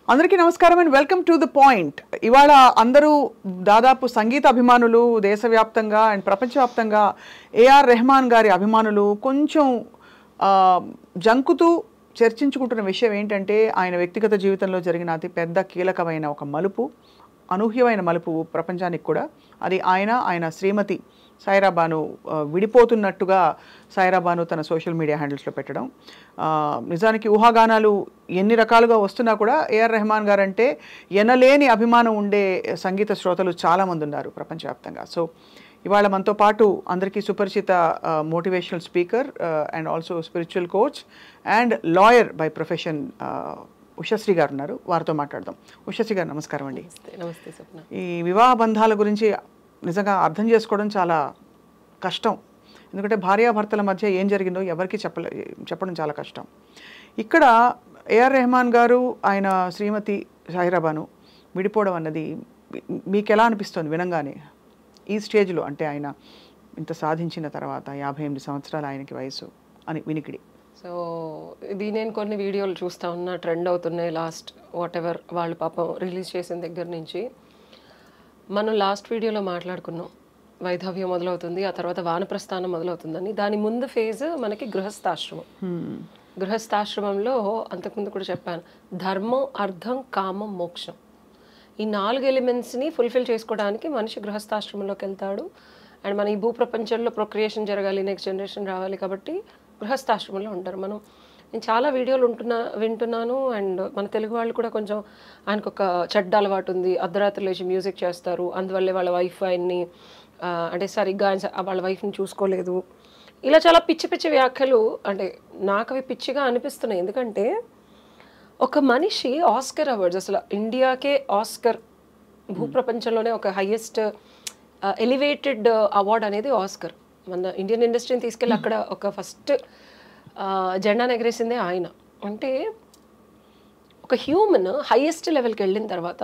అందరికీ నమస్కారం and welcome to the point. ఇవాళ అందరూ దాదాపు సంగీత అభిమానులు దేశవ్యాప్తంగా అండ్ ప్రపంచవ్యాప్తంగా ఏఆర్ రెహమాన్ గారి అభిమానులు కొంచెం జంకుతూ చర్చించుకుంటున్న విషయం ఏంటంటే ఆయన వ్యక్తిగత జీవితంలో జరిగిన అతి పెద్ద కీలకమైన ఒక మలుపు, అనూహ్యమైన మలుపు ప్రపంచానికి కూడా. అది ఆయన శ్రీమతి సాయిరా బాను విడిపోతున్నట్టుగా సాయిరా బాను తన సోషల్ మీడియా హ్యాండిల్స్లో పెట్టడం. నిజానికి ఊహాగానాలు ఎన్ని రకాలుగా వస్తున్నా కూడా ఏఆర్ రెహమాన్ గారు అంటే ఎనలేని అభిమానం ఉండే సంగీత శ్రోతలు చాలామంది ఉన్నారు ప్రపంచవ్యాప్తంగా. సో ఇవాళ మనతో పాటు అందరికీ సుపరిచిత motivational speaker and also spiritual coach and lawyer by profession Ushasri గారు ఉన్నారు. వారితో మాట్లాడదాం. ఉషశ్రీ గారు నమస్కారం అండి. నమస్తే స్వప్న. ఈ వివాహ బంధాల గురించి నిజంగా అర్థం చేసుకోవడం చాలా కష్టం. ఎందుకంటే భార్యాభర్తల మధ్య ఏం జరిగిందో ఎవరికి చెప్పడం చాలా కష్టం. ఇక్కడ ఏఆర్ రెహమాన్ గారు ఆయన శ్రీమతి సాయిరా బాను విడిపోవడం అన్నది మీకు ఎలా అనిపిస్తుంది వినంగానే ఈ స్టేజ్లో? అంటే ఆయన ఇంత సాధించిన తర్వాత 58 సంవత్సరాలు ఆయనకి వయసు అని వినికిడి. సో ఇది నేను కొన్ని వీడియోలు చూస్తూ ఉన్నా, ట్రెండ్ అవుతున్నాయి లాస్ట్ వాటెవర్ వాళ్ళు పాపం రిలీజ్ చేసిన దగ్గర నుంచి. మనం లాస్ట్ వీడియోలో మాట్లాడుకున్నాం వైధవ్యం మొదలవుతుంది, ఆ తర్వాత వానప్రస్థానం మొదలవుతుందని. దాని ముందు ఫేజ్ మనకి గృహస్థాశ్రమం. గృహస్థాశ్రమంలో అంతకుముందు కూడా చెప్పాను, ధర్మం, అర్థం, కామం, మోక్షం, ఈ 4 ఎలిమెంట్స్ని ఫుల్ఫిల్ చేసుకోవడానికి మనిషి గృహస్థాశ్రమంలోకి వెళ్తాడు. అండ్ మన ఈ భూప్రపంచంలో ప్రొక్రియేషన్ జరగాలి, నెక్స్ట్ జనరేషన్ రావాలి కాబట్టి గృహస్థాశ్రమంలో ఉంటారు. నేను చాలా వీడియోలు వింటున్నాను. అండ్ మన తెలుగు వాళ్ళు కూడా కొంచెం ఆయనకు ఒక చెడ్డ అలవాటు ఉంది, అర్ధరాత్రి లేచి మ్యూజిక్ చేస్తారు, అందువల్లే వాళ్ళ వైఫ్ ఆయన్ని అంటే సరిగ్గా వాళ్ళ వైఫ్ని చూసుకోలేదు, ఇలా చాలా పిచ్చి పిచ్చి వ్యాఖ్యలు. అంటే నాకు అవి పిచ్చిగా అనిపిస్తున్నాయి. ఎందుకంటే ఒక మనిషి ఆస్కర్ అవార్డ్స్, అసలు ఇండియాకే ఆస్కర్, భూప్రపంచంలోనే ఒక హైయెస్ట్ ఎలివేటెడ్ అవార్డ్ అనేది ఆస్కర్. మన ఇండియన్ ఇండస్ట్రీని తీసుకెళ్ళి అక్కడ ఒక ఫస్ట్ జెండాను ఎగరేసిందే ఆయన. అంటే ఒక హ్యూమన్ హైయెస్ట్ లెవెల్కి వెళ్ళిన తర్వాత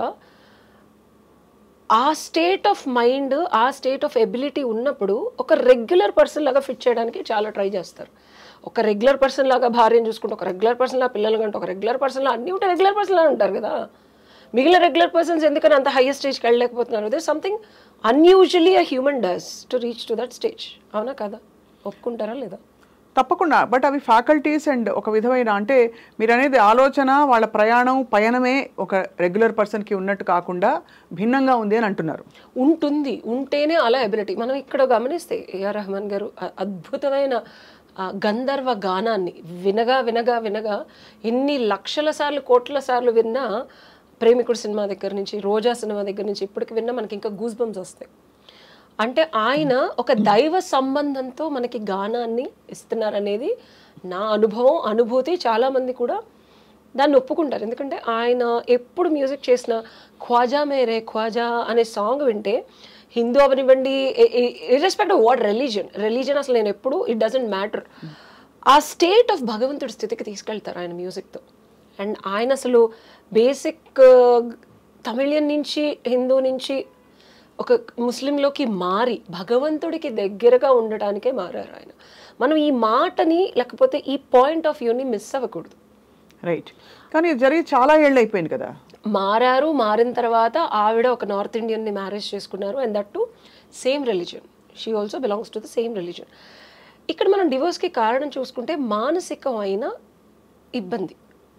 ఆ స్టేట్ ఆఫ్ మైండ్, ఆ స్టేట్ ఆఫ్ ఎబిలిటీ ఉన్నప్పుడు ఒక రెగ్యులర్ పర్సన్ లాగా ఫిట్ చేయడానికి చాలా ట్రై చేస్తారు. ఒక రెగ్యులర్ పర్సన్ లాగా భార్యను చూసుకుంటే, ఒక రెగ్యులర్ పర్సన్ లాగా పిల్లలు కంటే, ఒక రెగ్యులర్ పర్సన్ లాగా అన్నీ ఉంటే రెగ్యులర్ పర్సన్ లాగా ఉంటారు కదా. మిగిలిన రెగ్యులర్ పర్సన్స్ ఎందుకని అంత హైయెస్ట్ స్టేజ్కి వెళ్ళలేకపోతున్నారు? There something unusually a human does to reach to that stage. అవునా కదా? ఒప్పుకుంటారా లేదా? తప్పకుండా. బట్ అవి ఫ్యాకల్టీస్ అండ్ ఒక విధమైన, అంటే మీరు అనేది ఆలోచన, వాళ్ళ పయనమే ఒక రెగ్యులర్ పర్సన్కి ఉన్నట్టు కాకుండా భిన్నంగా ఉంది అని అంటున్నారు. ఉంటుంది, ఉంటేనే అలా ఎబిలిటీ. మనం ఇక్కడ గమనిస్తే ఏఆర్ రెహమాన్ గారు అద్భుతమైన గంధర్వ గానాన్ని వినగా వినగా వినగా ఎన్ని లక్షల సార్లు, కోట్ల సార్లు విన్నా, ప్రేమికుడు సినిమా దగ్గర నుంచి, రోజా సినిమా దగ్గర నుంచి ఇప్పటికి విన్నా మనకి ఇంకా గూస్ బంప్స్ వస్తాయి. అంటే ఆయన ఒక దైవ సంబంధంతో మనకి గానాన్ని ఇస్తున్నారనేది నా అనుభవం, అనుభూతి. చాలామంది కూడా దాన్ని ఒప్పుకుంటారు. ఎందుకంటే ఆయన ఎప్పుడు మ్యూజిక్ చేసిన ఖ్వాజా మేరే ఖ్వాజా అనే సాంగ్ వింటే, హిందూ అవనివ్వండి, ఇర్రెస్పెక్ట్ ఆఫ్ వాట్ రిలీజన్ అసలు నేను ఎప్పుడు, ఇట్ డజంట్ మ్యాటర్, ఆ స్టేట్ ఆఫ్ భగవంతుడి స్థితికి తీసుకెళ్తారు ఆయన మ్యూజిక్తో. అండ్ ఆయన అసలు బేసిక్ తమిళియన్ నుంచి, హిందూ నుంచి ఒక ముస్లింలోకి మారి భగవంతుడికి దగ్గరగా ఉండటానికే మారారు ఆయన. మనం ఈ మాటని, లేకపోతే ఈ పాయింట్ ఆఫ్ వ్యూని మిస్ అవ్వకూడదు. రైట్. కానీ జరిగి చాలా ఏళ్ళు అయిపోయింది కదా. మారిన తర్వాత ఆవిడ ఒక నార్త్ ఇండియన్ని మ్యారేజ్ చేసుకున్నారు. And that to same religion. She also belongs to the same religion. ఇక్కడ మనం డివోర్స్కి కారణం చూసుకుంటే మానసికమైన ఇబ్బంది.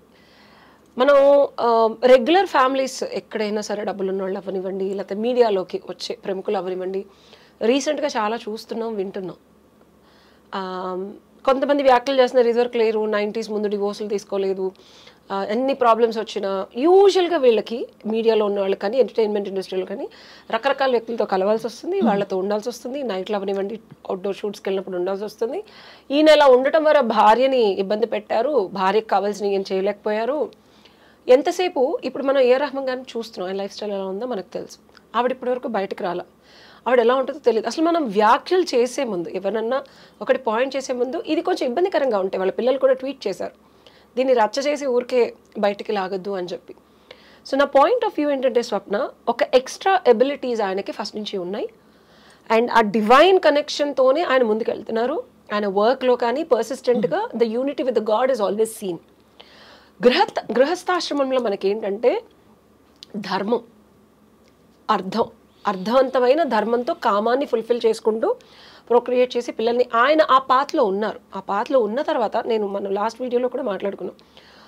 మనం రెగ్యులర్ ఫ్యామిలీస్ ఎక్కడైనా సరే, డబ్బులు ఉన్న వాళ్ళు అవనివ్వండి, లేకపోతే మీడియాలోకి వచ్చే ప్రముఖులు అవనివ్వండి, రీసెంట్గా చాలా చూస్తున్నాం, వింటున్నాం. కొంతమంది వ్యాఖ్యలు చేస్తున్నారు, ఇదివరకు లేరు, 90s ముందు డివోర్సులు తీసుకోలేదు, ఎన్ని ప్రాబ్లమ్స్ వచ్చినా యూజువల్గా వీళ్ళకి మీడియాలో ఉన్న వాళ్ళు కానీ, ఎంటర్టైన్మెంట్ ఇండస్ట్రీలో కానీ రకరకాల వ్యక్తులతో కలవాల్సి వస్తుంది, వాళ్ళతో ఉండాల్సి వస్తుంది, నైట్లో అవనివ్వండి, అవుట్డోర్ షూట్స్కి వెళ్ళినప్పుడు ఉండాల్సి వస్తుంది. ఈయన ఇలా ఉండటం వల్ల భార్యని ఇబ్బంది పెట్టారు, భార్యకు కావాల్సినవి ఏం చేయలేకపోయారు. ఎంతసేపు ఇప్పుడు మనం ఏఆర్ రెహమాన్ గారిని చూస్తున్నాం, ఆయన లైఫ్ స్టైల్ ఎలా ఉందో మనకు తెలుసు. ఆవిడ ఇప్పటివరకు బయటకు రాలా, ఆవిడ ఎలా ఉంటుందో తెలియదు. అసలు మనం వ్యాఖ్యలు చేసే ముందు, ఎవరన్నా ఒకటి పాయింట్ చేసే ముందు ఇది కొంచెం ఇబ్బందికరంగా ఉంటాయి. వాళ్ళ పిల్లలు కూడా ట్వీట్ చేశారు, దీన్ని రచ్చ చేసి ఊరికే బయటికి లాగద్దు అని చెప్పి. సో నా పాయింట్ ఆఫ్ వ్యూ ఏంటంటే స్వప్న, ఒక ఎక్స్ట్రా ఎబిలిటీస్ ఆయనకి ఫస్ట్ నుంచి ఉన్నాయి. అండ్ ఆ డివైన్ కనెక్షన్తోనే ఆయన ముందుకు వెళ్తున్నారు. ఆయన వర్క్లో కానీ పర్సిస్టెంట్గా the unity with the God is always seen. గృహస్థాశ్రమంలో మనకేంటంటే ధర్మం, అర్థవంతమైన ధర్మంతో కామాన్ని ఫుల్ఫిల్ చేసుకుంటూ ప్రొక్రియేట్ చేసి పిల్లల్ని ఆయన ఆ పాత్లో ఉన్నారు. ఆ పాత్లో ఉన్న తర్వాత మనం లాస్ట్ వీడియోలో కూడా మాట్లాడుకున్నాం,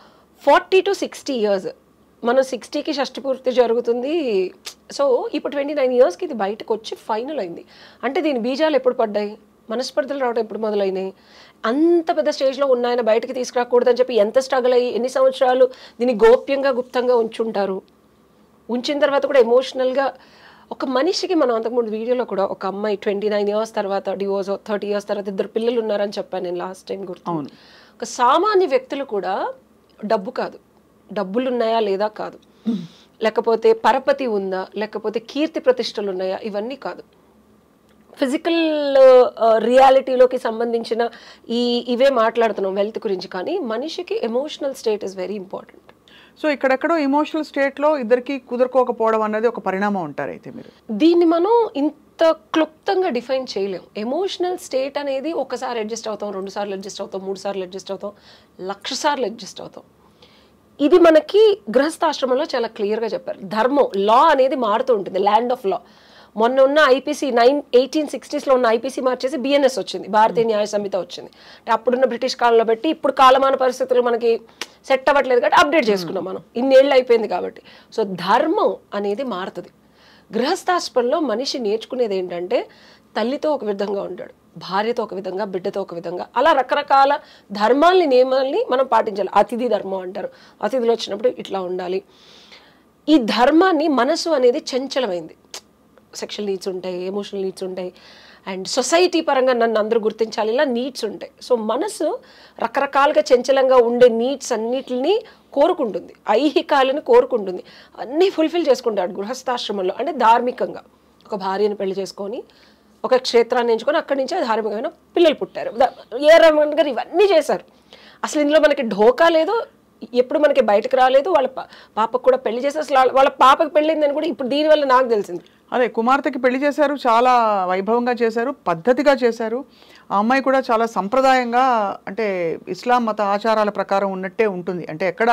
40 to 60 years, మనం 60కి షష్టి పూర్తి జరుగుతుంది. సో ఇప్పుడు 29 yearsకి ఇది బయటకు వచ్చి ఫైనల్ అయింది. అంటే దీని బీజాలు ఎప్పుడు పడ్డాయి, మనస్పర్ధలు రావడం ఎప్పుడు మొదలైనాయి, అంత పెద్ద స్టేజ్లో ఉన్నాయన బయటకి తీసుకురాకూడదని చెప్పి ఎంత స్ట్రగుల్ అయ్యి ఎన్ని సంవత్సరాలు దీన్ని గోప్యంగా గుప్తంగా ఉంచుంటారు. ఉంచిన తర్వాత కూడా ఎమోషనల్గా ఒక మనిషికి, మనం అంతకుముందు వీడియోలో కూడా ఒక అమ్మాయి 29 years తర్వాత డివోర్స్, 30 years తర్వాత 2 పిల్లలు ఉన్నారని చెప్పాను నేను లాస్ట్ టైం గుర్తు. ఒక సామాన్య వ్యక్తులు కూడా డబ్బు కాదు, డబ్బులు ఉన్నాయా లేదా కాదు, లేకపోతే పరపతి ఉందా, లేకపోతే కీర్తి ప్రతిష్టలు ఉన్నాయా, ఇవన్నీ కాదు. ఫిజికల్ రియాలిటీలోకి సంబంధించిన ఇవే మాట్లాడుతున్నాం వెల్త్ గురించి, కానీ మనిషికి emotional state is very important. So ఇక్కడెక్కడో ఎమోషనల్ స్టేట్లో ఇద్దరికి కుదురుకోకపోవడం అనేది ఒక పరిణామం అంటారు అయితే మీరు? దీన్ని మనం ఇంత క్లుప్తంగా డిఫైన్ చేయలేం. ఎమోషనల్ స్టేట్ అనేది ఒకసారి అడ్జస్ట్ అవుతాం, 2 సార్లు అడ్జస్ట్ అవుతాం, 3 సార్లు అడ్జస్ట్ అవుతాం, 1,00,000 సార్లు అడ్జస్ట్ అవుతాం. ఇది మనకి గృహస్థాశ్రమంలో చాలా క్లియర్గా చెప్పారు. ధర్మం, లా అనేది మారుతూ ఉంటుంది, ల్యాండ్ ఆఫ్ లా. మొన్న ఉన్న ఐపీసీ 1860sలో ఉన్న ఐపీసీ మార్చేసి బిఎన్ఎస్ వచ్చింది, భారతీయ న్యాయ సంహిత వచ్చింది. అంటే అప్పుడున్న బ్రిటిష్ కాలంలో బట్టి ఇప్పుడు కాలమాన పరిస్థితులు మనకి సెట్ అవ్వట్లేదు కాబట్టి అప్డేట్ చేసుకున్నాం మనం, ఇన్నేళ్ళు అయిపోయింది కాబట్టి. సో ధర్మం అనేది మారుతుంది. గృహస్థాశ్రమంలో మనిషి నేర్చుకునేది ఏంటంటే తల్లితో ఒక విధంగా ఉంటాడు, భార్యతో ఒక విధంగా, బిడ్డతో ఒక విధంగా, అలా రకరకాల ధర్మాల్ని, నియమాల్ని మనం పాటించాలి. అతిథి ధర్మం అంటారు, అతిథులు వచ్చినప్పుడు ఇట్లా ఉండాలి. ఈ ధర్మాన్ని, మనసు అనేది చంచలమైంది, సెక్షువల్ నీడ్స్ ఉంటాయి, ఎమోషనల్ నీడ్స్ ఉంటాయి, అండ్ సొసైటీ పరంగా నన్ను అందరూ గుర్తించాలి, ఇలా నీడ్స్ ఉంటాయి. సో మనసు రకరకాలుగా చంచలంగా ఉండే నీడ్స్ అన్నిటిని కోరుకుంటుంది, ఐహికాలను కోరుకుంటుంది, అన్నీ ఫుల్ఫిల్ చేసుకుంటాడు గృహస్థాశ్రమంలో. అంటే ధార్మికంగా ఒక భార్యను పెళ్లి చేసుకొని ఒక క్షేత్రాన్ని ఎంచుకొని అక్కడి నుంచే ధార్మికమైన పిల్లలు పుట్టారు. ఏఆర్ రెహమాన్ గారు ఇవన్నీ చేశారు. అసలు ఇందులో మనకి ఢోకా లేదు, ఎప్పుడు మనకి బయటకు రాలేదు. వాళ్ళ పాపకు కూడా పెళ్లి చేసి, అసలు వాళ్ళ పాపకు పెళ్ళిందని కూడా ఇప్పుడు దీనివల్ల నాకు తెలిసింది. అదే కుమార్తెకి పెళ్లి చేశారు, చాలా వైభవంగా చేశారు, పద్ధతిగా చేశారు. ఆ అమ్మాయి కూడా చాలా సంప్రదాయంగా, అంటే ఇస్లాం మత ఆచారాల ప్రకారం ఉన్నట్టే ఉంటుంది. అంటే ఎక్కడ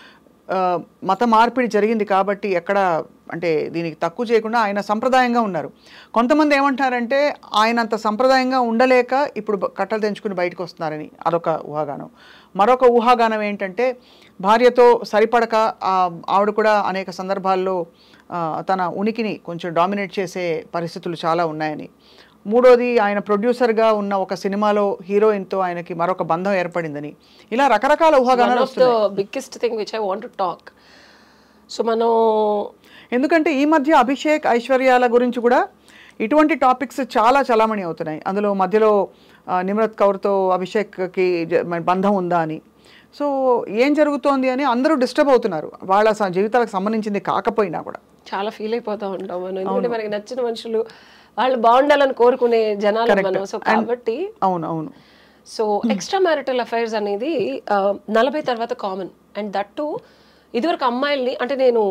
మత మార్పిడి జరిగింది కాబట్టి ఎక్కడ అంటే దీనికి తక్కువ చేయకుండా ఆయన సంప్రదాయంగా ఉన్నారు. కొంతమంది ఏమంటారంటే ఆయన అంత సంప్రదాయంగా ఉండలేక ఇప్పుడు కట్టలు తెంచుకుని బయటకు వస్తున్నారని, అదొక ఊహాగానం. మరొక ఊహాగానం ఏంటంటే భార్యతో సరిపడక ఆవిడ కూడా అనేక సందర్భాల్లో తన ఉనికిని కొంచెం డామినేట్ చేసే పరిస్థితులు చాలా ఉన్నాయని. మూడోది, ఆయన ప్రొడ్యూసర్గా ఉన్న ఒక సినిమాలో హీరోయిన్తో ఆయనకి మరొక బంధం ఏర్పడిందని, ఇలా రకరకాల ఊహాగానాలు వస్తున్నాయి. Biggest thing which I want to talk. So మనం ఎందుకంటే ఈ మధ్య అభిషేక్, ఐశ్వర్యాల గురించి కూడా ఇటువంటి టాపిక్స్ చాలా చలామణి అవుతున్నాయి. అందులో మధ్యలో నిమ్రత్ కౌర్తో అభిషేక్కి బంధం ఉందా అని. సో ఏం జరుగుతోంది అని అందరూ డిస్టర్బ్ అవుతున్నారు, వాళ్ళ జీవితాలకు సంబంధించింది కాకపోయినా కూడా. చాలా ఫీల్ అయిపోతూ ఉంటాం మనం, ఎందుకంటే మనకి నచ్చిన మనుషులు వాళ్ళు బాగుండాలని కోరుకునే జనాలు మనం. సో కాబట్టి అవును. సో ఎక్స్ట్రా మ్యారిటల్ అఫైర్స్ అనేది 40 తర్వాత కామన్. అండ్ దట్ టు ఇదివరకు అమ్మాయిల్ని, అంటే నేను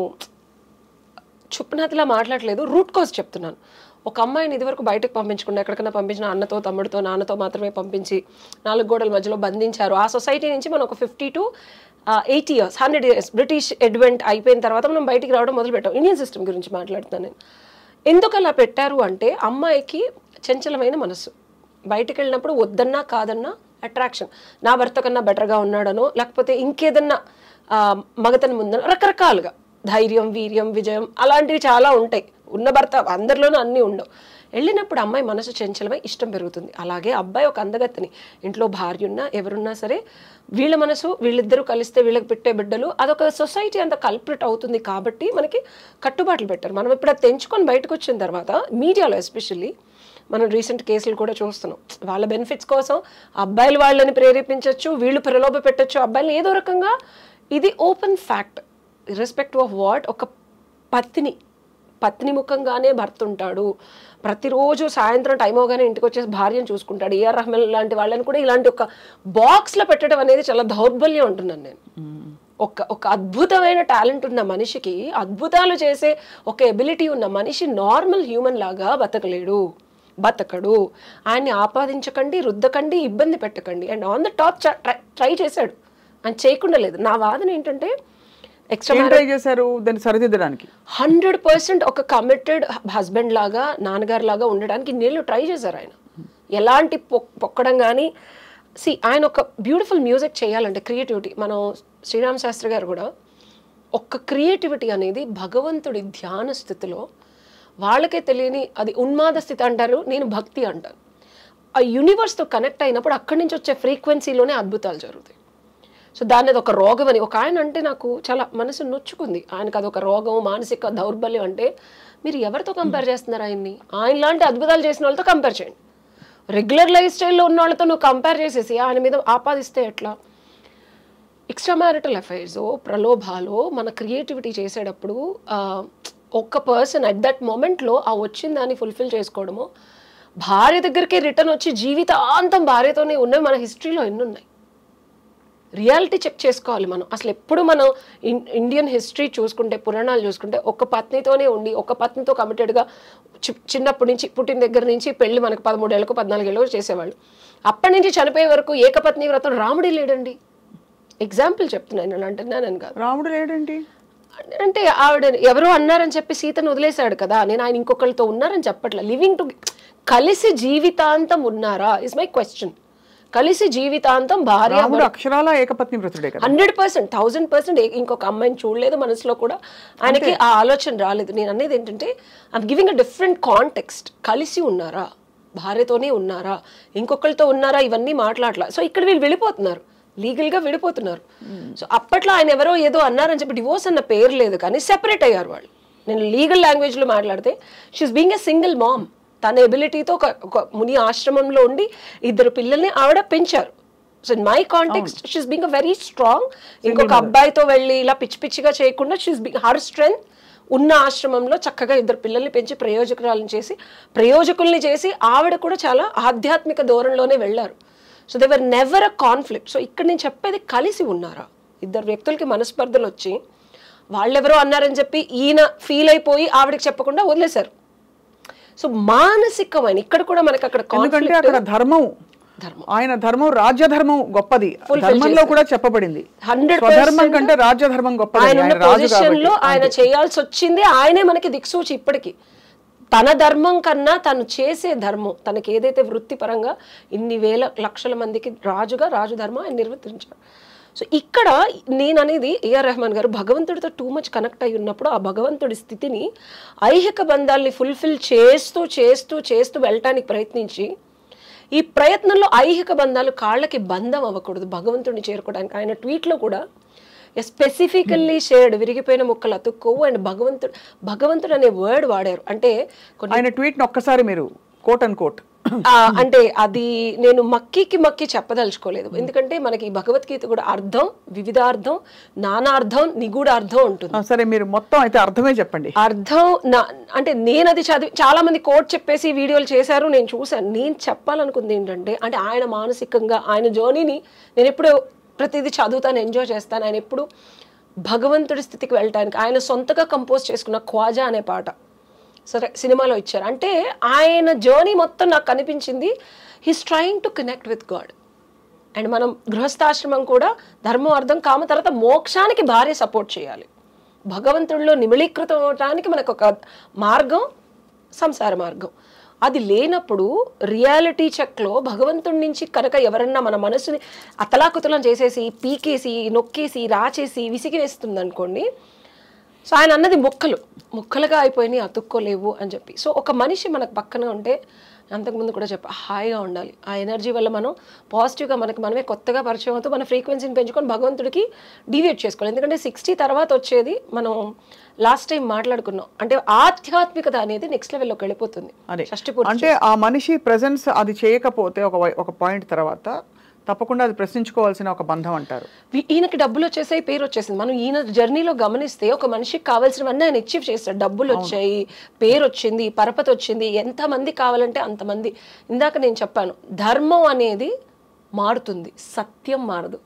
చుప్పనాతిలా మాట్లాడలేదు, రూట్ కాజ్ చెప్తున్నాను. ఒక అమ్మాయిని ఇదివరకు బయటకు పంపించకుండా ఎక్కడికైనా పంపించిన అన్నతో, తమ్ముడితో, నాన్నతో మాత్రమే పంపించి 4 గోడల మధ్యలో బంధించారు. ఆ సొసైటీ నుంచి మనం ఒక 50 to 80 years, 100 years British advent అయిపోయిన తర్వాత మనం బయటికి రావడం మొదలు పెట్టాం. ఇండియన్ సిస్టమ్ గురించి మాట్లాడుతున్నాను నేను. ఎందుకు అలా పెట్టారు అంటే అమ్మాయికి చంచలమైన మనసు, బయటికి వెళ్ళినప్పుడు వద్దన్నా కాదన్నా అట్రాక్షన్, నా భర్త కన్నా బెటర్గా ఉన్నాడనో, లేకపోతే ఇంకేదన్నా మగతనం ఉందనో, రకరకాలుగా ధైర్యం, వీర్యం, విజయం అలాంటివి చాలా ఉంటాయి. ఉన్న భర్త అందరిలోనూ అన్నీ ఉండవు. వెళ్ళినప్పుడు అమ్మాయి మనసు చంచలమై ఇష్టం పెరుగుతుంది. అలాగే అబ్బాయి ఒక అందగత్తెని, ఇంట్లో భార్య ఉన్నా ఎవరున్నా సరే వీళ్ళ మనసు, వీళ్ళిద్దరూ కలిస్తే వీళ్ళకి పెట్టే బిడ్డలు, అదొక సొసైటీ అంత కల్ప్రిట్ అవుతుంది. కాబట్టి మనకి కట్టుబాట్లు పెట్టారు. మనం ఇప్పుడు అది తెంచుకొని బయటకు వచ్చిన తర్వాత మీడియాలో ఎస్పెషల్లీ మనం రీసెంట్ కేసులు కూడా చూస్తున్నాం. వాళ్ళ బెనిఫిట్స్ కోసం అబ్బాయిలు వాళ్ళని ప్రేరేపించవచ్చు, వీళ్ళు ప్రలోభ పెట్టచ్చు అబ్బాయిలు ఏదో రకంగా. ఇది open fact, irrespective of what. ఒక పత్ని ముఖంగానే భర్త ఉంటాడు, ప్రతిరోజు సాయంత్రం టైం అవగానే ఇంటికి వచ్చేసి భార్యను చూసుకుంటాడు. ఏఆర్ రెహమాన్ లాంటి వాళ్ళని కూడా ఇలాంటి ఒక బాక్స్లో పెట్టడం అనేది చాలా దౌర్బల్యం ఉంటున్నాను నేను. ఒక అద్భుతమైన టాలెంట్ ఉన్న మనిషికి, అద్భుతాలు చేసే ఒక ఎబిలిటీ ఉన్న మనిషి నార్మల్ హ్యూమన్ లాగా బతకడు. ఆయన్ని ఆపాదించకండి, రుద్దకండి, ఇబ్బంది పెట్టకండి. And on the top try చేశాడు ఆయన చేయకుండా లేదు. నా వాదన ఏంటంటే ఏం ట్రై చేశారు దాన్ని సరిదిద్దడానికి? 100% ఒక కమిటెడ్ హస్బెండ్ లాగా, నాన్నగారు లాగా ఉండడానికి నీళ్ళు ట్రై చేశారు ఆయన. ఎలాంటి పొక్కడం కానీ ఆయన ఒక బ్యూటిఫుల్ మ్యూజిక్ చేయాలంటే క్రియేటివిటీ, మనం శ్రీరామ్ శాస్త్రి గారు కూడా ఒక్క క్రియేటివిటీ అనేది భగవంతుడి ధ్యాన స్థితిలో వాళ్ళకే తెలియని, అది ఉన్మాద స్థితి అంటారు, నేను భక్తి అంటాను. ఆ యూనివర్స్తో కనెక్ట్ అయినప్పుడు అక్కడి నుంచి వచ్చే ఫ్రీక్వెన్సీలోనే అద్భుతాలు జరుగుతాయి. సో దాన్ని అది ఒక రోగం అని ఒక ఆయన అంటే నాకు చాలా మనసు నొచ్చుకుంది. ఆయనకు అదొక రోగం, మానసిక దౌర్బల్యం అంటే మీరు ఎవరితో కంపేర్ చేస్తున్నారు ఆయన్ని? ఆయన లాంటి అద్భుతాలు చేసిన వాళ్ళతో కంపేర్ చేయండి. రెగ్యులర్ లైఫ్ స్టైల్లో ఉన్న వాళ్ళతో నువ్వు కంపేర్ చేసేసి ఆయన మీద ఆపాదిస్తే ఎట్లా? ఎక్స్ట్రా మ్యారిటల్ అఫైర్స్, ప్రలోభాలు, మన క్రియేటివిటీ చేసేటప్పుడు ఒక్క పర్సన్ అట్ దట్ మూమెంట్లో ఆ వచ్చిన దాన్ని ఫుల్ఫిల్ చేసుకోవడము, భార్య దగ్గరికి రిటర్న్ వచ్చి జీవితాంతం భార్యతోనే ఉన్నవి మన హిస్టరీలో ఎన్ని ఉన్నాయి. రియాలిటీ చెక్ చేసుకోవాలి మనం. అసలు ఎప్పుడు మనం ఇండియన్ హిస్టరీ చూసుకుంటే, పురాణాలు చూసుకుంటే ఒక పత్నితోనే ఉండి ఒక పత్నితో కమిటెడ్గా చిన్నప్పటి నుంచి పుట్టిన దగ్గర నుంచి పెళ్లి మనకు 13 ఏళ్ళకు 14 ఏళ్ళకు చేసేవాళ్ళు. అప్పటి నుంచి చనిపోయే వరకు ఏకపత్ని వ్రతం. రాముడే లేడండి. ఎగ్జాంపుల్ చెప్తున్నాను, నేను అంటున్నాను కాదు. రాముడు లేడండి అంటే ఆవిడ ఎవరో అన్నారని చెప్పి సీతను వదిలేశాడు కదా. నేను ఆయన ఇంకొకరితో ఉన్నారని చెప్పట్లా. లివింగ్ టు కలిసి జీవితాంతం ఉన్నారా ఇస్ మై క్వశ్చన్. కలిసి జీవితాంతం భార్య అక్షరాల ఏకపత్ని వ్రతుడే కదా. 100%, 1000% ఇంకొక అమ్మాయిని చూడలేదు, మనసులో కూడా ఆయనకి ఆ ఆలోచన రాలేదు. నేను అనేది ఏంటంటే I'm giving a different context. కలిసి ఉన్నారా, భార్యతోనే ఉన్నారా, ఇంకొకరితో ఉన్నారా, ఇవన్నీ మాట్లాడలా. సో ఇక్కడ వీళ్ళు వెళ్ళిపోతున్నారు, లీగల్గా విడిపోతున్నారు. సో అప్పట్లో ఆయన ఎవరో ఏదో అన్నారని చెప్పి డివోర్స్ అన్న పేరు లేదు, కానీ సెపరేట్ అయ్యారు వాళ్ళు. నేను లీగల్ లాంగ్వేజ్లో మాట్లాడితే she's being a single mom. తన ఎబిలిటీతో ఒక ముని ఆశ్రమంలో ఉండి 2 పిల్లల్ని ఆవిడ పెంచారు. So in my context she's being a very strong. ఇంకొక అబ్బాయితో వెళ్ళి ఇలా పిచ్చి పిచ్చిగా చేయకుండా షీఈస్ బీయింగ్ హర్ స్ట్రెంగ్త్. ఉన్న ఆశ్రమంలో చక్కగా 2 పిల్లల్ని పెంచి ప్రయోజకుల్ని చేసి ఆవిడ కూడా చాలా ఆధ్యాత్మిక ధోరణిలోనే వెళ్ళారు. So they were never a conflict. So ఇక్కడ నేను చెప్పేది కలిసి ఉన్నారా. 2 వ్యక్తులకి మనస్పర్ధలు వచ్చి వాళ్ళెవరో అన్నారని చెప్పి ఈయన ఫీల్ అయిపోయి ఆవిడకి చెప్పకుండా వదిలేశారు. సో మానసికమైన ఇక్కడ కూడా మనకి అక్కడ అక్కడ ధర్మం, ఆయన ధర్మం రాజ్యధర్మం గొప్పది, ధర్మంలో కూడా చెప్పబడింది. 100% కంటే రాజ్యధర్మం గొప్పది. ఆయన చేయాల్సి వచ్చింది. ఆయనే మనకి దిక్సూచి. ఇప్పటికీ తన ధర్మం కన్నా తను చేసే ధర్మం, తనకి ఏదైతే వృత్తిపరంగా ఇన్ని వేల లక్షల మందికి రాజు ధర్మం ఆయన నిర్వర్తించారు. సో ఇక్కడ నేను అనేది ఏఆర్ రెహమాన్ గారు భగవంతుడితో టూ మచ్ కనెక్ట్ అయి ఉన్నప్పుడు ఆ భగవంతుడి స్థితిని, ఐహిక బంధాలని ఫుల్ఫిల్ చేస్తూ చేస్తూ చేస్తూ వెళ్ళటానికి ప్రయత్నించి, ఈ ప్రయత్నంలో ఐహిక బంధాలు కాళ్ళకి బంధం అవ్వకూడదు భగవంతుడిని చేరుకోవడానికి. ఆయన ట్వీట్లో కూడా స్పెసిఫికల్లీ షేర్డ్, విరిగిపోయిన ముక్కలు అతుక్కోవు అండ్ భగవంతుడు అనే వర్డ్ వాడారు. అంటే ఆయన ట్వీట్ని ఒక్కసారి మీరు కోట్ అండ్ కోట్ అంటే అది నేను మక్కి చెప్పదలుచుకోలేదు. ఎందుకంటే మనకి భగవద్గీత కూడా అర్థం, వివిధార్థం, నానార్థం, నిగూఢ అర్థం ఉంటుంది. సరే మీరు మొత్తం అయితే అర్థమే చెప్పండి. అర్థం అంటే నేను అది చదివి చాలా మంది కోట్ చెప్పేసి వీడియోలు చేశారు, నేను చూసాను. నేను చెప్పాలనుకుంది ఏంటంటే, అంటే ఆయన మానసికంగా ఆయన జర్నీని నేను ఎప్పుడు ప్రతిదీ చదువుతాను, ఎంజాయ్ చేస్తాను. ఆయన ఎప్పుడు భగవంతుడి స్థితికి వెళ్ళటానికి ఆయన సొంతగా కంపోజ్ చేసుకున్న ఖ్వాజా అనే పాట సరే సినిమాలో ఇచ్చారు. అంటే ఆయన జర్నీ మొత్తం నాకు కనిపించింది he's trying to connect with God. And మనం గృహస్థాశ్రమం కూడా ధర్మం, అర్థం, కామ, తర్వాత మోక్షానికి భార్య సపోర్ట్ చేయాలి. భగవంతుడిలో నిమిళీకృతం అవడానికి మనకు ఒక మార్గం సంసార మార్గం. అది లేనప్పుడు రియాలిటీ చెక్లో భగవంతుడి నుంచి కనుక ఎవరన్నా మన మనసుని అతలాకుతలం చేసేసి పీకేసి నొక్కేసి రాచేసి విసిగి వేస్తుంది అనుకోండి. సో ఆయన అన్నది ముక్కలుగా అయిపోయినాయి, అతుక్కోలేవు అని చెప్పి. సో ఒక మనిషి మనకు పక్కన ఉంటే, అంతకుముందు కూడా హాయిగా ఉండాలి. ఆ ఎనర్జీ వల్ల మనం పాజిటివ్గా మనమే కొత్తగా పరిచయం అవుతూ మన ఫ్రీక్వెన్సీని పెంచుకొని భగవంతుడికి డివియేట్ చేసుకోవాలి. ఎందుకంటే 60 తర్వాత వచ్చేది మనం లాస్ట్ టైం మాట్లాడుకున్నాం, అంటే ఆధ్యాత్మికత అనేది నెక్స్ట్ లెవెల్లోకి వెళ్ళిపోతుంది. అంటే ఆ మనిషి ప్రెజెన్స్ అది చేయకపోతే ఒక పాయింట్ తర్వాత తప్పకుండా అది ప్రశ్నించుకోవాల్సిన ఒక బంధం అంటారు. ఈయనకి డబ్బులు వచ్చేసాయి, పేరు వచ్చేసింది. మనం ఈయన జర్నీలో గమనిస్తే ఒక మనిషికి కావాల్సినవన్నీ ఆయన అచీవ్ చేస్తాడు. డబ్బులు వచ్చాయి, పేరు వచ్చింది, పరపతి వచ్చింది, ఎంతమంది కావాలంటే అంతమంది. ఇందాక నేను చెప్పాను, ధర్మం అనేది మారుతుంది, సత్యం మారదు.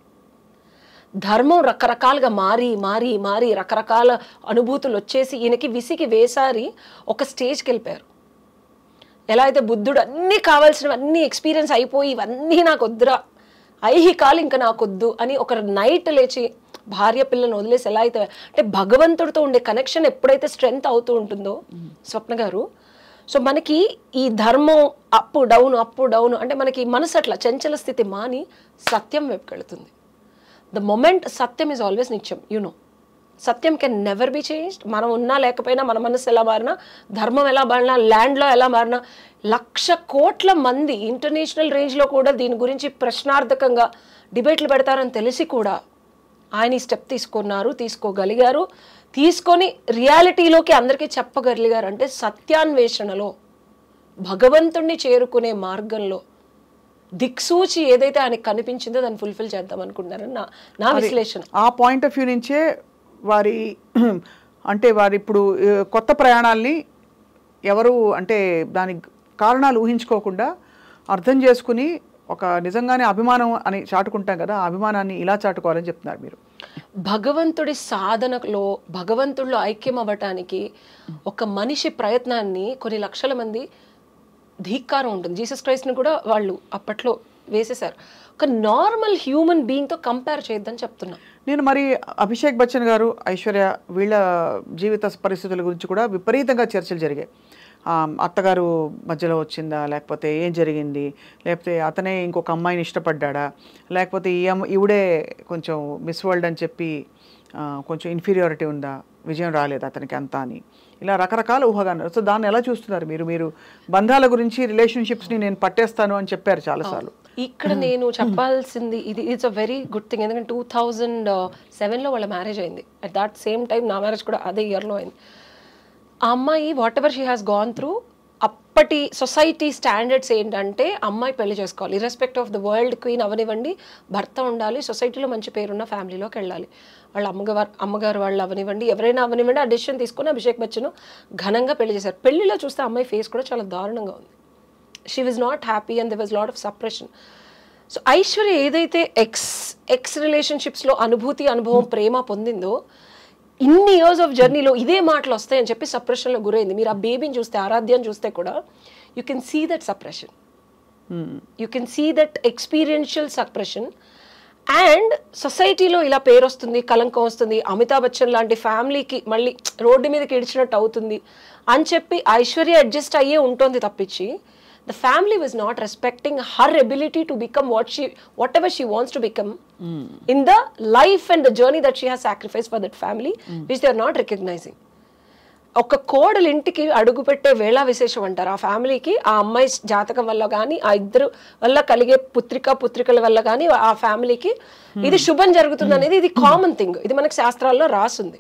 ధర్మం రకరకాలుగా మారి రకరకాల అనుభూతులు వచ్చేసి ఈయనకి విసిగి వేసారి ఒక స్టేజ్కి వెళ్ళిపోయారు. ఎలా అయితే బుద్ధుడు అన్నీ కావాల్సినవన్నీ ఎక్స్పీరియన్స్ అయిపోయి ఇవన్నీ నాకు వద్దురా ఐహికాలు ఇంకా నాకొద్దు అని ఒక నైట్ లేచి భార్య పిల్లలను వదిలేసి ఎలా అయితే అంటే భగవంతుడితో ఉండే కనెక్షన్ ఎప్పుడైతే స్ట్రెంగ్త్ అవుతూ ఉంటుందో స్వప్న గారు, సో మనకి ఈ ధర్మం అప్ డౌన్ అంటే మనకి మనసు అట్లా చంచల స్థితి మాని సత్యం వైపుకి వెళుతుంది. ద మొమెంట్ సత్యం ఈజ్ ఆల్వేస్ నిత్యం, సత్యం కెన్ నెవర్ బి చేంజ్డ్. మనం ఉన్నా లేకపోయినా, మన మనసు ఎలా మారినా, ధర్మం ఎలా మారినా, ల్యాండ్లో ఎలా మారినా, 1,00,000 కోట్ల మంది ఇంటర్నేషనల్ రేంజ్లో కూడా దీని గురించి ప్రశ్నార్థకంగా డిబేట్లు పెడతారని తెలిసి కూడా ఆయన ఈ స్టెప్ తీసుకోగలిగారు. తీసుకొని రియాలిటీలోకి అందరికీ చెప్పగలిగారు. అంటే సత్యాన్వేషణలో, భగవంతుణ్ణి చేరుకునే మార్గంలో దిక్సూచి ఏదైతే ఆయనకు కనిపించిందో దాన్ని ఫుల్ఫిల్ చేద్దాం అనుకుంటున్నారని నా విశ్లేషణ. ఆ పాయింట్ ఆఫ్ వ్యూ నుంచే వారి ఇప్పుడు కొత్త ప్రయాణాల్ని ఎవరు అంటే దాని కారణాలు ఊహించుకోకుండా అర్థం చేసుకుని ఒక నిజంగానే అభిమానం అని చాటుకుంటాం కదా, ఆ అభిమానాన్ని ఇలా చాటుకోవాలని చెప్తున్నారు మీరు. భగవంతుడి సాధనలో, భగవంతుడిలో ఐక్యం అవ్వటానికి ఒక మనిషి ప్రయత్నాన్ని కొన్ని లక్షల మంది ధిక్కారం ఉంటుంది. జీసస్ క్రైస్ట్ని కూడా వాళ్ళు అప్పట్లో వేసేశారు. ఒక నార్మల్ హ్యూమన్ బీయింగ్తో కంపేర్ చేయొద్దని చెప్తున్నా నేను. మరి అభిషేక్ బచ్చన్ గారు, ఐశ్వర్య వీళ్ళ జీవిత పరిస్థితుల గురించి కూడా విపరీతంగా చర్చలు జరిగాయి. అత్తగారు మధ్యలో వచ్చిందా, లేకపోతే ఏం జరిగింది, లేకపోతే అతనే ఇంకొక అమ్మాయిని ఇష్టపడ్డా, లేకపోతే ఈవిడే కొంచెం మిస్ వరల్డ్ అని చెప్పి కొంచెం ఇన్ఫీరియారిటీ ఉందా, విజయం రాలేదు అతనికి అంతా అని, ఇలా రకరకాల ఊహగాన్నారు. సో దాన్ని ఎలా చూస్తున్నారు మీరు? బంధాల గురించి, రిలేషన్షిప్స్ని నేను పట్టేస్తాను అని చెప్పారు చాలాసార్లు. ఇక్కడ నేను చెప్పాల్సింది ఇది, it's a very good thing. ఎందుకంటే 2007లో వాళ్ళ మ్యారేజ్ అయింది. అట్ దాట్ సేమ్ టైం నా మ్యారేజ్ కూడా అదే ఇయర్లో అయింది. ఆ అమ్మాయి whatever she has gone through, అప్పటి సొసైటీ స్టాండర్డ్స్ ఏంటంటే అమ్మాయి పెళ్లి చేసుకోవాలి, irrespective of the world queen అవనివ్వండి, భర్త ఉండాలి, సొసైటీలో మంచి పేరున్న ఫ్యామిలీలోకి వెళ్ళాలి, వాళ్ళ అమ్మగారు వాళ్ళు అవనివ్వండి, ఎవరైనా అవనివ్వండి, ఆ డెసిషన్ తీసుకొని అభిషేక్ బచ్చన్ ఘనంగా పెళ్లి చేశారు. పెళ్లిలో చూస్తే అమ్మాయి ఫేస్ కూడా చాలా దారుణంగా ఉంది. She was not happy and there was lot of suppression. So Aishwarya ఏదైతే ఎక్స్ రిలేషన్షిప్స్లో అనుభవం, ప్రేమ పొందిందో, ఇన్ని ఇయర్స్ ఆఫ్ జర్నీలో ఇదే మాటలు వస్తాయని చెప్పి సప్రెషన్లో గురైంది. మీరు ఆ బేబీని చూస్తే, ఆరాధ్యాన్ని చూస్తే కూడా you can see that suppression, you can see that experiential suppression. And సొసైటీలో ఇలా పేరు వస్తుంది, కలంకం వస్తుంది, అమితాబ్ బచ్చన్ లాంటి ఫ్యామిలీకి మళ్ళీ రోడ్డు మీదకి ఇడిచినట్టు అవుతుంది అని చెప్పి ఐశ్వర్య అడ్జస్ట్ అయ్యే ఉంటుంది తప్పించి, the family was not respecting her ability to become whatever she wants to become in the life and the journey that she has sacrificed for that family, which they are not recognizing. ఒక కోడలు ఇంటికి అడుగు పెట్టే వేళ విశేషం అంటారు. ఆ ఫ్యామిలీకి, ఆ అమ్మాయి జాతకం వల్ల కానీ, ఆ ఇద్దరు వల్ల కలిగే పుత్రికల వల్ల కానీ ఆ ఫ్యామిలీకి ఇది శుభం జరుగుతుంది అనేది ఇది కామన్ థింగ్. ఇది మనకి శాస్త్రాల్లో రాసుంది.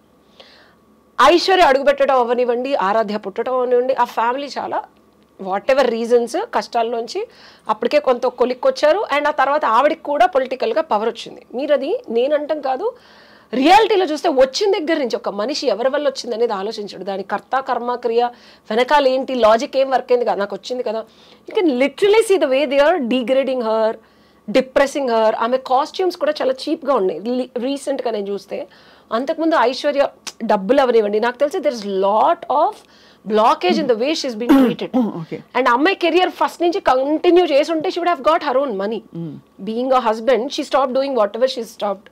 ఐశ్వర్య అడుగు పెట్టడం అవనివ్వండి, ఆరాధ్య పుట్టడం అవనివ్వండి, ఆ ఫ్యామిలీ చాలా వాట్ ఎవర్ రీజన్స్ కష్టాల్లోంచి అప్పటికే కొంత కొలిక్కొచ్చారు. అండ్ ఆ తర్వాత ఆవిడకి కూడా పొలిటికల్గా పవర్ వచ్చింది. మీరు అది నేనంటాం కాదు, రియాలిటీలో చూస్తే వచ్చిన దగ్గర నుంచి ఒక మనిషి ఎవరి వల్ల వచ్చింది అనేది ఆలోచించాడు. దాని కర్త కర్మ క్రియ వెనకాల ఏంటి, లాజిక్ ఏం వర్క్ అయింది కదా, నాకు వచ్చింది కదా. You can literally see the way they are degrading her, depressing her. ఆమె కాస్ట్యూమ్స్ కూడా చాలా చీప్గా ఉన్నాయి రీసెంట్గా నేను చూస్తే. అంతకుముందు ఐశ్వర్య డబ్బులు అవనివ్వండి, నాకు తెలిసి there is lot of blockage in the way she's been treated. And అమ్మాయి కెరియర్ ఫస్ట్ నుంచి కంటిన్యూ చేసి ఉంటే she would have got her own money. Being a husband she stop doing whatever she stopped.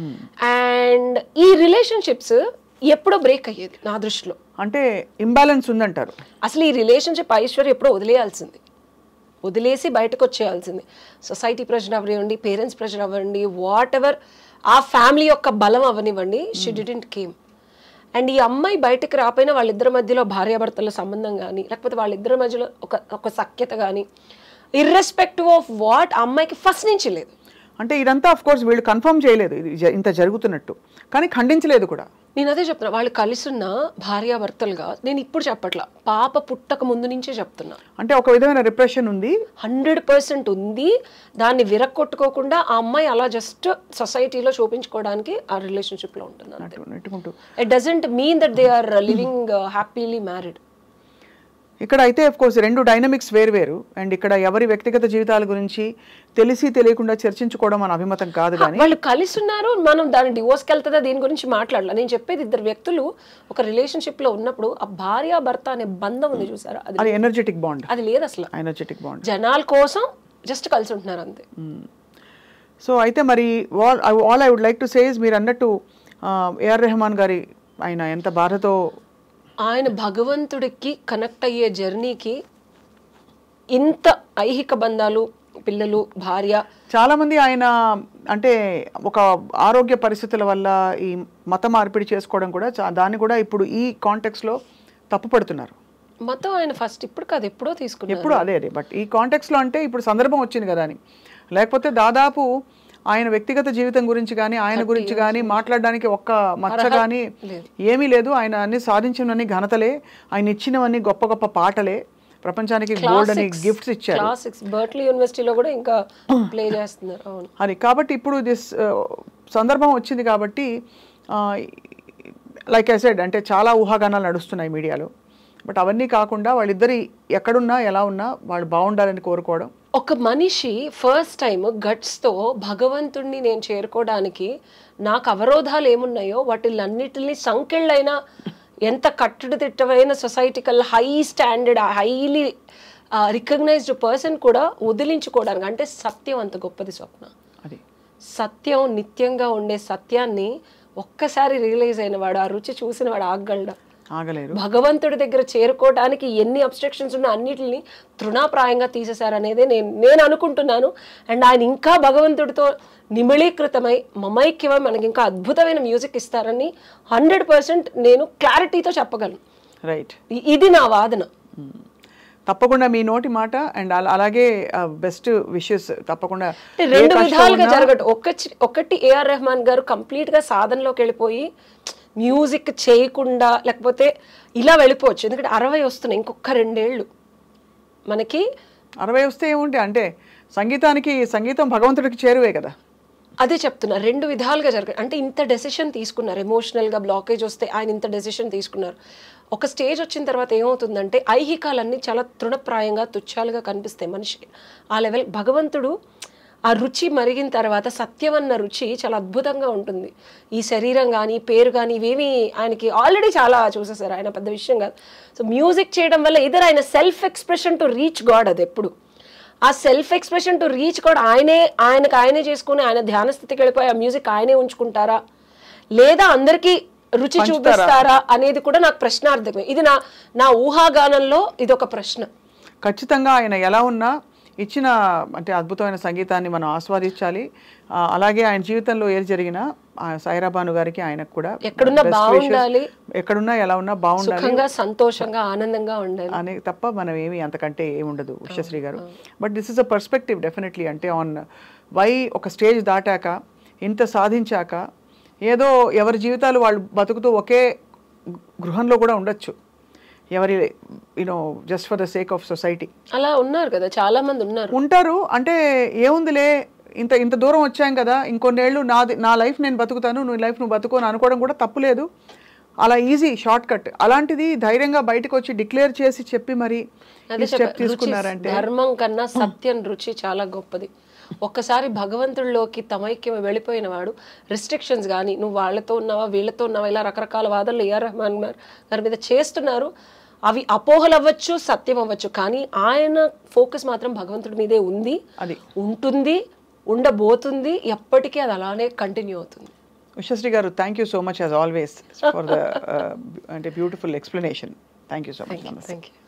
And ఈ relationships ఎప్పుడో break అయ్యేది నా దృష్టిలో. అంటే ఇంబ్యాలెన్స్ ఉందంటారు. అసలు ఈ రిలేషన్షిప్ ఐశ్వర్య ఎప్పుడో వదిలేయాల్సింది, వదిలేసి బయటకు వచ్చేయాల్సింది. సొసైటీ ప్రెషర్ అవ్వండి, పేరెంట్స్ ప్రెషర్ అవ్వండి, వాట్ ఎవర్, ఆ ఫ్యామిలీ యొక్క బలం అవనివ్వండి, షీ డిడెంట్ కేమ్. అండ్ ఈ అమ్మాయి బయటకు రాపోయినా వాళ్ళిద్దరి మధ్యలో భార్యాభర్తల సంబంధం కానీ, లేకపోతే వాళ్ళిద్దరి మధ్యలో ఒక సఖ్యత కానీ, ఇర్రెస్పెక్టివ్ ఆఫ్ వాట్, ఆ అమ్మాయికి ఫస్ట్ నుంచి లేదు. అంటే ఇదంతా ఆఫ్ కోర్స్ వీళ్ళు కన్ఫర్మ్ చేయలేదు ఇంత జరుగుతున్నట్టు, కానీ ఖండించలేదు కూడా. నేను అదే చెప్తున్నా, వాళ్ళు కలిసిన భార్యాభర్తలుగా నేను ఇప్పుడు చెప్పట్లా, పాప పుట్టక ముందు నుంచే చెప్తున్నా. అంటే ఒక విధమైన రిప్రెషన్ ఉంది, 100% ఉంది. దాన్ని విరక్కొట్టుకోకుండా ఆ అమ్మాయి అలా జస్ట్ సొసైటీలో చూపించుకోవడానికి ఆ రిలేషన్షిప్లో ఉంటుంది. It doesn't mean that they are living happily married. ఇక్కడ అయితే ఆఫ్ కోర్స్ రెండు డైనమిక్స్ వేరు. అండ్ ఇక్కడ ఎవరి వ్యక్తిగత జీవితాల గురించి తెలిసి తెలియకుండా చర్చించుకోవడం మన అభిమతం కాదు. కానీ వాళ్ళు కలిసి ఉన్నారు, మనం దాని డివోర్స్కి వెళ్తుందా దీని గురించి మాట్లాడాలి. నేను చెప్పేది ఇద్దరు వ్యక్తులు ఒక రిలేషన్షిప్ లో ఉన్నప్పుడు ఆ భార్య భర్త అనే బంధం ఉంది చూసారా, అది ఎనర్జెటిక్ బాండ్. అది లేదు అసలు, ఎనర్జెటిక్ బాండ్. జనాల కోసం జస్ట్ కలిసి ఉంటున్నారు అంతే. సో అయితే మరి all I would like to says మీరు అన్నట్టు ఏఆర్ రెహమాన్ గారి ఆయన ఎంత బాధతో ఆయన భగవంతుడికి కనెక్ట్ అయ్యే జర్నీకి ఇంత ఐహిక బంధాలు, పిల్లలు, భార్య, చాలా మంది ఆయన అంటే ఒక ఆరోగ్య పరిస్థితుల వల్ల ఈ మత మార్పిడి చేసుకోవడం కూడా దాన్ని కూడా ఇప్పుడు ఈ కాంటెక్స్లో తప్పుపడుతున్నారు. మతం ఆయన ఫస్ట్ ఇప్పుడు కాదు ఎప్పుడో తీసుకున్నారు. ఎప్పుడు అదే బట్ ఈ కాంటెక్స్లో అంటే ఇప్పుడు సందర్భం వచ్చింది కదా అని, లేకపోతే దాదాపు ఆయన వ్యక్తిగత జీవితం గురించి కానీ ఆయన గురించి కానీ మాట్లాడడానికి ఒక్క మచ్చ కానీ ఏమీ లేదు. ఆయన అన్ని సాధించినవన్నీ ఘనతలే, ఆయన ఇచ్చినవన్నీ గొప్ప గొప్ప పాటలే, ప్రపంచానికి గోల్డ్ అని గిఫ్ట్స్ ఇచ్చారు. బర్క్లీ యూనివర్సిటీలో కూడా ఇంకా ప్లే చేస్తున్నారు. అవును, అది కాబట్టి ఇప్పుడు సందర్భం వచ్చింది కాబట్టి లైక్ ఐ సెడ్ అంటే చాలా ఊహాగానాలు నడుస్తున్నాయి మీడియాలో. బట్ అవన్నీ కాకుండా వాళ్ళిద్దరి ఎక్కడున్నా ఎలా ఉన్నా వాళ్ళు బాగుండాలని కోరుకోవడం. ఒక మనిషి ఫస్ట్ టైం గట్స్తో భగవంతుడిని నేను చేరుకోవడానికి నాకు అవరోధాలు ఏమున్నాయో వాటిలన్నిటిని సంకెళ్ళైనా ఎంత కట్టుదిట్టమైన societical high standard highly recognised person కూడా వదిలించుకోవడానికి, అంటే సత్యం అంత గొప్పది స్వప్న. అది సత్యం నిత్యంగా ఉండే సత్యాన్ని ఒక్కసారి రియలైజ్ అయిన వాడు, ఆ రుచి చూసిన వాడు ఆగలేరు. భగవంతుడి దగ్గర చేరుకోవడానికి ఎన్ని అబ్స్ట్రక్షన్స్ ఉన్నా అన్నిటిని తృణాప్రాయంగా తీసేశారనేదే నేను అనుకుంటున్నాను. అండ్ ఆయన ఇంకా భగవంతుడితో నిమిళీకృతమై మమైక్యమై మనకి ఇంకా అద్భుతమైన మ్యూజిక్ ఇస్తారని 100% నేను క్లారిటీతో చెప్పగలను. రైట్, ఇది నా వాదన. తప్పకుండా మీ నోటి మాట. అండ్ అలాగే బెస్ట్ విషెస్ తప్పకుండా. రెండు విధాలుగా జరగదు. ఒకటి ఏఆర్ రెహమాన్ గారు కంప్లీట్ గా సాధనలోకి వెళ్ళిపోయి మ్యూజిక్ చేయకుండా లేకపోతే ఇలా వెళ్ళిపోవచ్చు. ఎందుకంటే 60 వస్తున్నాయి, ఇంకొక 2 ఏళ్ళు మనకి. 60 వస్తే ఏముంటే అంటే సంగీతం భగవంతుడికి చేరువే కదా. అదే చెప్తున్నా, 2 విధాలుగా జరగదు. అంటే ఇంత డెసిషన్ తీసుకున్నారు, ఎమోషనల్గా బ్లాకేజ్ వస్తే ఆయన ఇంత డెసిషన్ తీసుకున్నారు. ఒక స్టేజ్ వచ్చిన తర్వాత ఏమవుతుందంటే ఐహికాలన్నీ చాలా తృణప్రాయంగా తుచ్చాలుగా కనిపిస్తాయి మనిషి ఆ లెవెల్. భగవంతుడు ఆ రుచి మరిగిన తర్వాత సత్యం అన్న రుచి చాలా అద్భుతంగా ఉంటుంది. ఈ శరీరం కానీ పేరు కానీ ఇవేమి ఆయనకి ఆల్రెడీ చాలా చూసేసారు, ఆయన పెద్ద విషయం కాదు. సో మ్యూజిక్ చేయడం వల్ల ఇద్దరు ఆయన self expression to reach God. అది ఎప్పుడు ఆ self expression to reach God ఆయనే చేసుకుని ఆయన ధ్యాన స్థితికి వెళ్ళిపోయి ఆ మ్యూజిక్ ఆయనే ఉంచుకుంటారా లేదా అందరికీ రుచి చూపిస్తారా అనేది కూడా నాకు ప్రశ్నార్థకమే. ఇది నా ఊహాగానంలో ఇది ఒక ప్రశ్న. ఖచ్చితంగా ఆయన ఎలా ఉన్నా ఇచ్చిన అంటే అద్భుతమైన సంగీతాన్ని మనం ఆస్వాదించాలి. అలాగే ఆయన జీవితంలో ఏది జరిగినా సాయిరా బాను గారికి ఆయనకు కూడా ఎక్కడున్నా బాగుండాలి, ఎక్కడున్నా ఎలా ఉన్నా బాగుండాలి, సంతోషంగా ఆనందంగా ఉండాలి అని తప్ప మనం ఏమి అంతకంటే ఏముండదు ఉషశ్రీ గారు. But this is a perspective definitely. అంటే ఆన్ వై ఒక స్టేజ్ దాటాక ఇంత సాధించాక ఏదో ఎవరి జీవితాలు వాళ్ళు బతుకుతూ ఒకే గృహంలో కూడా ఉండొచ్చు, ఎవరి just for the sake of society. అలా ఉన్నారు కదా, చాలా మంది ఉంటారు. అంటే ఏముందిలే ఇంత దూరం వచ్చాం కదా, ఇంకొన్నేళ్ళు నా లైఫ్ నేను బతుకుతాను, నువ్వు లైఫ్ నువ్వు బతుకు అని అనుకోవడం కూడా తప్పులేదు. అలా ఈజీ షార్ట్ కట్. అలాంటిది ధైర్యంగా బయటకు వచ్చి డిక్లేర్ చేసి చెప్పి మరి స్టెప్ తీసుకున్నారంటే ధర్మం కన్నా సత్యం రుచి చాలా గొప్పది. ఒక్కసారి భగవంతుడిలోకి తమైక్యం వెళ్ళిపోయిన వాడు రిస్ట్రిక్షన్స్ కానీ నువ్వు వాళ్ళతో ఉన్నావా వీళ్ళతో ఉన్నావా ఇలా రకరకాల వాదనలు ఏఆర్ రెహమాన్ గారి మీద చేస్తున్నారు. అవి అపోహలు అవ్వచ్చు, సత్యం అవ్వచ్చు, కానీ ఆయన ఫోకస్ మాత్రం భగవంతుడి మీదే ఉంది, అది ఉంటుంది, ఉండబోతుంది, ఎప్పటికీ అది అలానే కంటిన్యూ అవుతుంది. ఉషశ్రీ గారు, thank you so much as always for the అంటే beautiful explanation. Thank you so much. Thank you.